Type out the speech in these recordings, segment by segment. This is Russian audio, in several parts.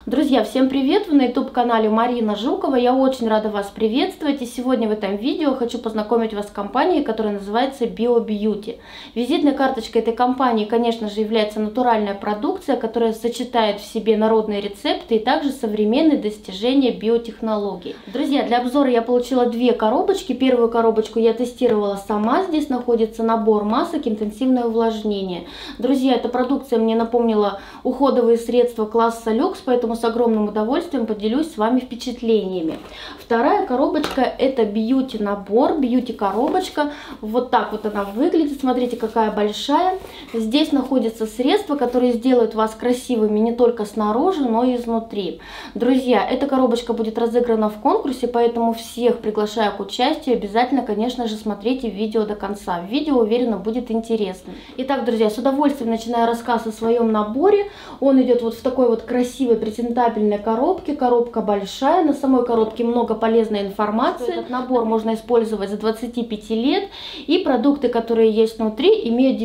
Друзья, всем привет! Вы на YouTube-канале Марина Жукова. Я очень рада вас приветствовать. И сегодня в этом видео хочу познакомить вас с компанией, которая называется BioBeauty. Визитной карточкой этой компании, конечно же, является натуральная продукция, которая сочетает в себе народные рецепты и также современные достижения биотехнологий. Друзья, для обзора я получила две коробочки. Первую коробочку я тестировала сама. Здесь находится набор масок интенсивное увлажнение. Друзья, эта продукция мне напомнила уходовые средства класса люкс, поэтому с огромным удовольствием поделюсь с вами впечатлениями. Вторая коробочка — это бьюти набор, бьюти коробочка. Вот так вот она выглядит. Смотрите, какая большая. Здесь находятся средства, которые сделают вас красивыми не только снаружи, но и изнутри. Друзья, эта коробочка будет разыграна в конкурсе, поэтому всех приглашаю к участию. Обязательно, конечно же, смотрите видео до конца. Видео, уверена, будет интересно. Итак, друзья, с удовольствием начинаю рассказ о своем наборе. Он идет вот в такой вот красивой презентабельной коробке. Коробка большая, на самой коробке много полезной информации. Этот набор можно использовать с 25 лет, и продукты, которые есть внутри, имеют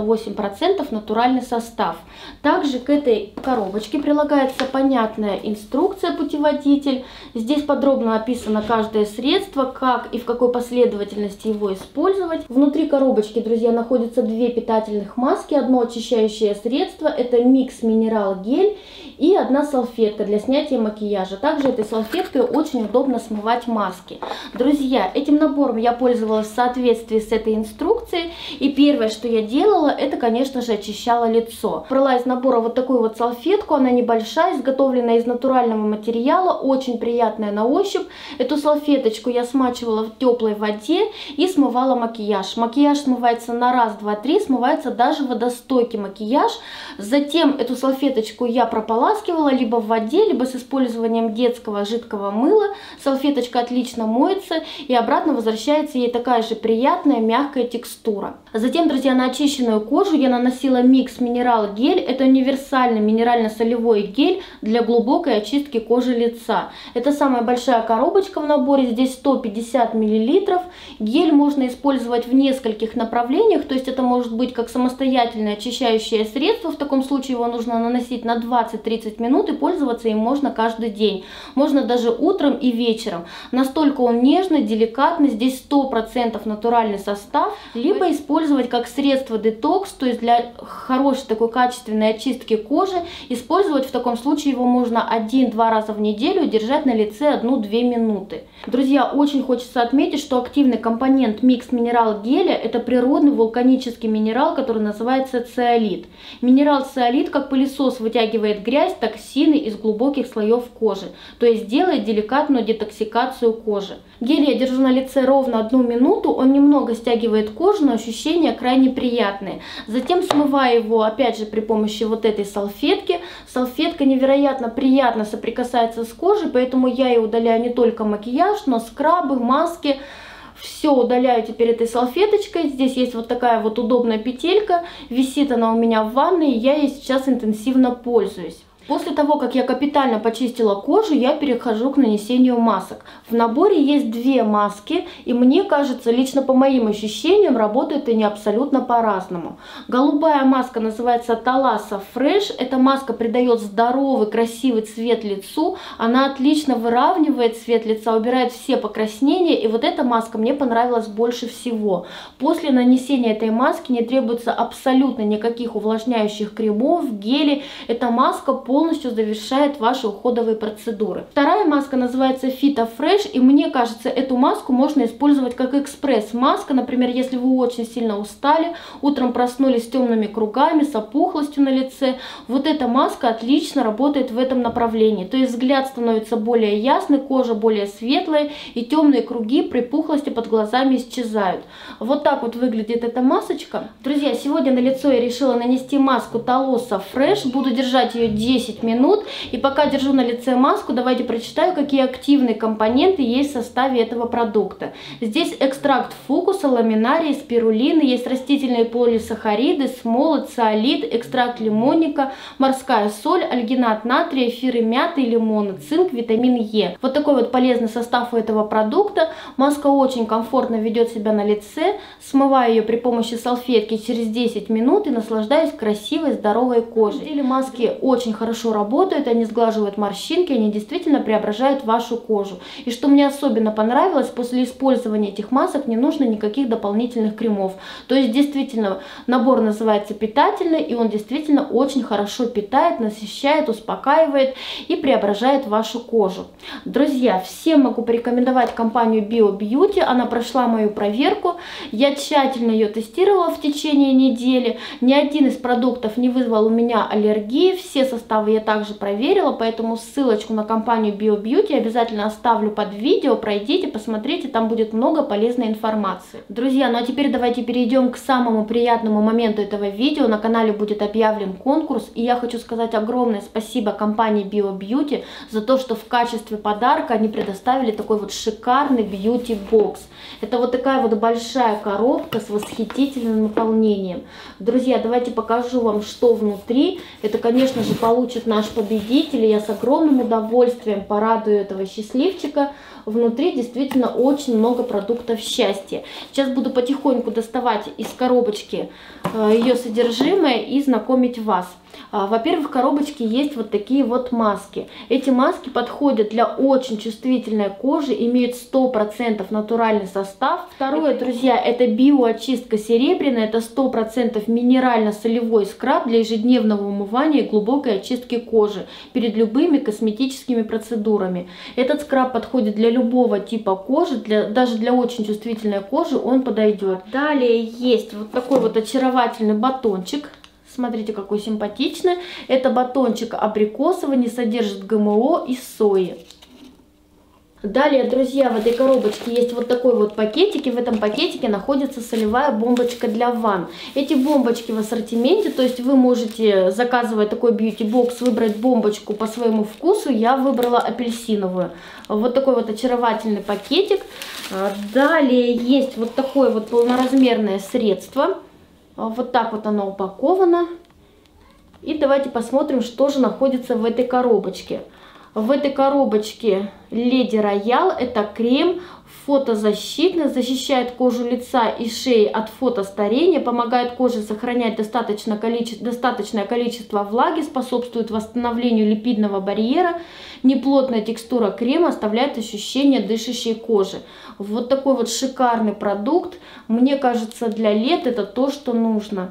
98% натуральный состав. Также к этой коробочке прилагается понятная инструкция, путеводитель. Здесь подробно описано каждое средство, как и в какой последовательности его использовать. Внутри коробочки, друзья, находятся две питательных маски, одно очищающее средство, это микс минерал гель, и одна салфетка для снятия макияжа. Также этой салфеткой очень удобно смывать маски. Друзья, этим набором я пользовалась в соответствии с этой инструкцией. И первое, что я делала, это, конечно же, очищала лицо. Брала из набора вот такую вот салфетку. Она небольшая, изготовлена из натурального материала, очень приятная на ощупь. Эту салфеточку я смачивала в теплой воде и смывала макияж. Макияж смывается на раз, два, три, смывается даже водостойкий макияж. Затем эту салфеточку я прополаскивала либо в воде, либо с использованием детского жидкого мыла. Салфеточка отлично моется и обратно возвращается ей такая же приятная мягкая текстура. Затем, друзья, на очищенную кожу я наносила микс минерал гель. Это универсальный минерально-солевой гель для глубокой очистки кожи лица. Это самая большая коробочка в наборе, здесь 150 мл. Гель можно использовать в нескольких направлениях, то есть это может быть как самостоятельное очищающее средство. В таком случае его нужно наносить на 20-30 минут и пользоваться им можно каждый день. Можно даже утром и вечером. Настолько он нежный, деликатный, здесь 100% натуральный состав. Либо использовать как средство детокс, то есть для хорошей такой качественной очистки кожи. Использовать в таком случае его можно 1-2 раза в неделю, держать на лице 1-2 минуты. Друзья, очень хочется отметить, что активный компонент микс минерал геля — это природный вулканический минерал, который называется циолит. Минерал циолит как пылесос вытягивает грязь, токсины из глубоких слоев кожи, то есть делает деликатную детоксикацию кожи. Гель я держу на лице ровно 1 минуту, он немного стягивает кожу, но ощущения крайне приятные. Затем смываю его опять же при помощи вот этой салфетки. Салфетка невероятно приятно соприкасается с кожей, поэтому я и удаляю не только макияж, но скрабы, маски. Все удаляю теперь этой салфеточкой. Здесь есть вот такая вот удобная петелька. Висит она у меня в ванной, и я ей сейчас интенсивно пользуюсь. После того, как я капитально почистила кожу, я перехожу к нанесению масок. В наборе есть две маски, и мне кажется, лично по моим ощущениям, работают они абсолютно по-разному. Голубая маска называется Таласа Fresh. Эта маска придает здоровый, красивый цвет лицу. Она отлично выравнивает цвет лица, убирает все покраснения. И вот эта маска мне понравилась больше всего. После нанесения этой маски не требуется абсолютно никаких увлажняющих кремов, гелей. Эта маска полностью завершает ваши уходовые процедуры. Вторая маска называется Fita Fresh, и мне кажется, эту маску можно использовать как экспресс-маска. Например, если вы очень сильно устали, утром проснулись с темными кругами, с опухлостью на лице, вот эта маска отлично работает в этом направлении. То есть взгляд становится более ясный, кожа более светлая, и темные круги, припухлости под глазами исчезают. Вот так вот выглядит эта масочка. Друзья, сегодня на лицо я решила нанести маску Таласа Fresh. Буду держать ее 10 минут. И пока держу на лице маску, давайте прочитаю, какие активные компоненты есть в составе этого продукта. Здесь экстракт фукуса, ламинарии, спирулины, есть растительные полисахариды, смолы, циолит, экстракт лимонника, морская соль, альгинат натрия, эфиры мяты и лимона, цинк, витамин Е. Вот такой вот полезный состав у этого продукта. Маска очень комфортно ведет себя на лице. Смываю ее при помощи салфетки через 10 минут и наслаждаюсь красивой, здоровой кожей. На деле маски очень хорошо хорошо работают, они сглаживают морщинки, они действительно преображают вашу кожу. И что мне особенно понравилось, после использования этих масок не нужно никаких дополнительных кремов. То есть действительно набор называется питательный, и он действительно очень хорошо питает, насыщает, успокаивает и преображает вашу кожу. Друзья, всем могу порекомендовать компанию BioBeauty, она прошла мою проверку, я тщательно ее тестировала в течение недели, ни один из продуктов не вызвал у меня аллергии, все составы я также проверила, поэтому ссылочку на компанию BioBeauty обязательно оставлю под видео, пройдите, посмотрите, там будет много полезной информации. Друзья, ну а теперь давайте перейдем к самому приятному моменту этого видео. На канале будет объявлен конкурс, и я хочу сказать огромное спасибо компании BioBeauty за то, что в качестве подарка они предоставили такой вот шикарный бьюти-бокс. Это вот такая вот большая коробка с восхитительным наполнением. Друзья, давайте покажу вам, что внутри. Это, конечно же, получит наш победитель, и я с огромным удовольствием порадую этого счастливчика. Внутри действительно очень много продуктов счастья. Сейчас буду потихоньку доставать из коробочки ее содержимое и знакомить вас. Во-первых, в коробочке есть вот такие вот маски. Эти маски подходят для очень чувствительной кожи, имеют 100% натуральный состав. Второе, друзья, это биоочистка серебряная, это 100% минерально-солевой скраб для ежедневного умывания и глубокой очистки кожи перед любыми косметическими процедурами. Этот скраб подходит для любого типа кожи, даже для очень чувствительной кожи он подойдет. Далее есть вот такой вот очаровательный батончик. Смотрите, какой симпатичный. Это батончик абрикосовый, не содержит ГМО и сои. Далее, друзья, в этой коробочке есть вот такой вот пакетик, и в этом пакетике находится солевая бомбочка для ванн. Эти бомбочки в ассортименте, то есть вы можете, заказывая такой бьюти-бокс, выбрать бомбочку по своему вкусу. Я выбрала апельсиновую. Вот такой вот очаровательный пакетик. Далее есть вот такое вот полноразмерное средство. Вот так вот оно упаковано. И давайте посмотрим, что же находится в этой коробочке. В этой коробочке Lady Royal, это крем фотозащитный, защищает кожу лица и шеи от фотостарения, помогает коже сохранять достаточное количество влаги, способствует восстановлению липидного барьера. Неплотная текстура крема оставляет ощущение дышащей кожи. Вот такой вот шикарный продукт. Мне кажется, для лет это то, что нужно.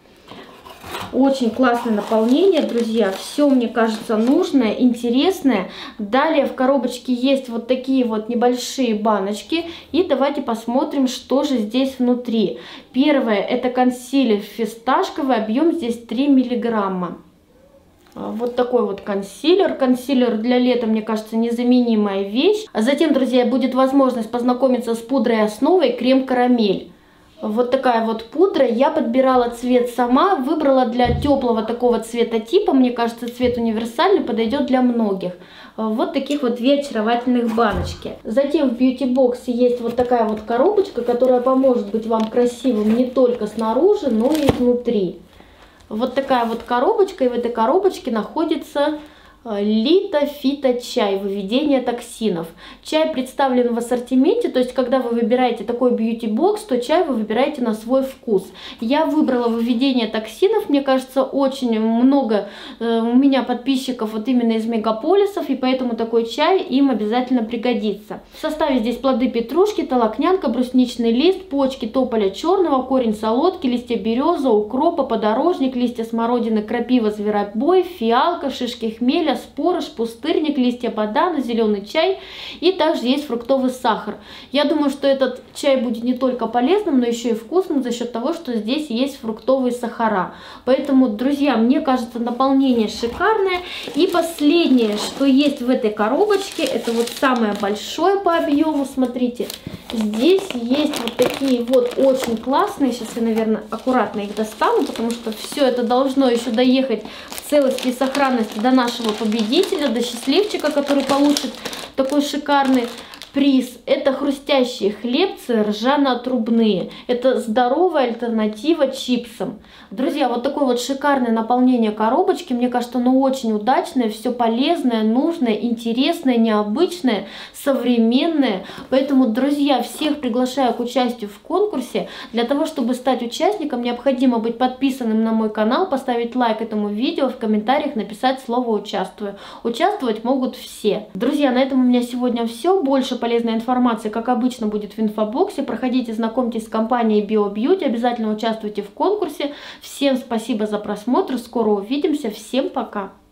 Очень классное наполнение, друзья. Все, мне кажется, нужное, интересное. Далее в коробочке есть вот такие вот небольшие баночки. И давайте посмотрим, что же здесь внутри. Первое, это консилер фисташковый, объем здесь 3 миллиграмма. Вот такой вот консилер. Консилер для лета, мне кажется, незаменимая вещь. А затем, друзья, будет возможность познакомиться с пудрой основой крем-карамель. Вот такая вот пудра. Я подбирала цвет сама, выбрала для теплого такого цветотипа. Мне кажется, цвет универсальный, подойдет для многих. Вот таких вот две очаровательных баночки. Затем в бьюти-боксе есть вот такая вот коробочка, которая поможет быть вам красивым не только снаружи, но и изнутри. Вот такая вот коробочка, и в этой коробочке находится литофиточай, выведение токсинов. Чай представлен в ассортименте, то есть когда вы выбираете такой бьюти-бокс, то чай вы выбираете на свой вкус. Я выбрала выведение токсинов, мне кажется, очень много у меня подписчиков вот именно из мегаполисов, и поэтому такой чай им обязательно пригодится. В составе здесь плоды петрушки, толокнянка, брусничный лист, почки тополя черного, корень солодки, листья березы, укропа, подорожник, листья смородины, крапива, зверобой, фиалка, шишки хмеля, спорож, пустырник, листья бадана, зеленый чай, и также есть фруктовый сахар. Я думаю, что этот чай будет не только полезным, но еще и вкусным за счет того, что здесь есть фруктовые сахара. Поэтому, друзья, мне кажется, наполнение шикарное. И последнее, что есть в этой коробочке, это вот самое большое по объему. Смотрите, здесь есть вот такие вот очень классные. Сейчас я, наверное, аккуратно их достану, потому что все это должно еще доехать в целости и сохранности до нашего победителя, до счастливчика, который получит такой шикарный Приз – это хрустящие хлебцы ржано-трубные. Это здоровая альтернатива чипсам. Друзья, вот такое вот шикарное наполнение коробочки. Мне кажется, оно очень удачное, все полезное, нужное, интересное, необычное, современное. Поэтому, друзья, всех приглашаю к участию в конкурсе. Для того, чтобы стать участником, необходимо быть подписанным на мой канал, поставить лайк этому видео, в комментариях написать слово «участвую». Участвовать могут все. Друзья, на этом у меня сегодня все. Больше полезной информации, как обычно, будет в инфобоксе. Проходите, знакомьтесь с компанией BioBeauty, обязательно участвуйте в конкурсе. Всем спасибо за просмотр, скоро увидимся, всем пока!